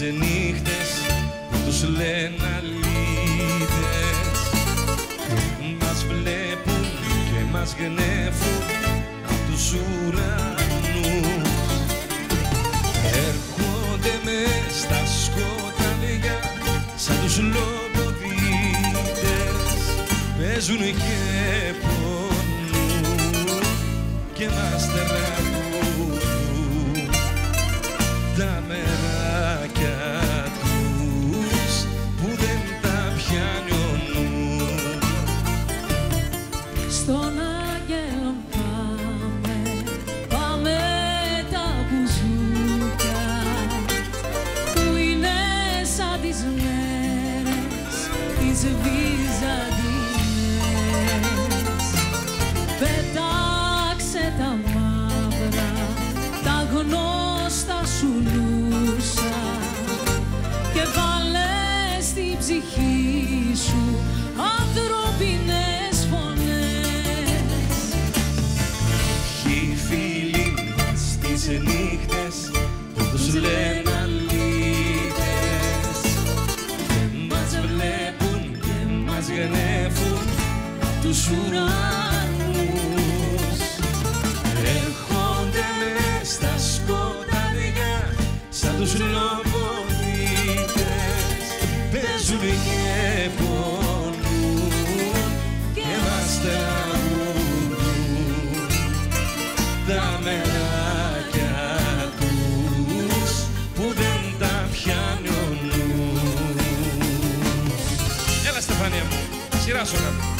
νύχτες που τους λένε αλήτες. Μας βλέπουν και μας γνέφουν απ' τους ουρανούς. Έρχονται μες στα σκοτάδια σαν τους λογοδίτες. Παίζουν και πονούν και μας τραγουδούν τα μεράκια τους που δεν τα πιάνει ο νους. Στον άγγελο πάμε, πάμε τα μπουζούκια που είναι σαν τις μέρες τις βυζαντινές. Πέταξε τα μαύρα, τα γνώστα σου λούσα και βάλε στην ψυχή σου ανθρώπινες φωνές. Οι φίλοι μας τις νύχτες που τους λένε αλήτες. Μας βλέπουν και μας γνέφουν απ' τους ουρανούς. Έρχονται μες στα σκοτάδια σαν τους λογοδίτες. Παίζουν και πονούν και μας τραγουδούν τα μεράκια τους που δεν τα πιάνει ο νους. Έλα Στεφανία μου, σειράσου κάτω.